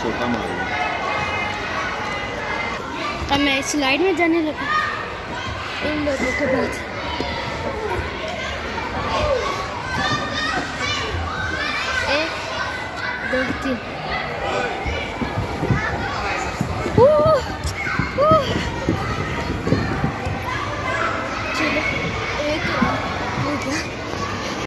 छोटा मारूंगा। अब मैं स्लाइड में जाने लगा इन लोगों के बाद। 1 2 3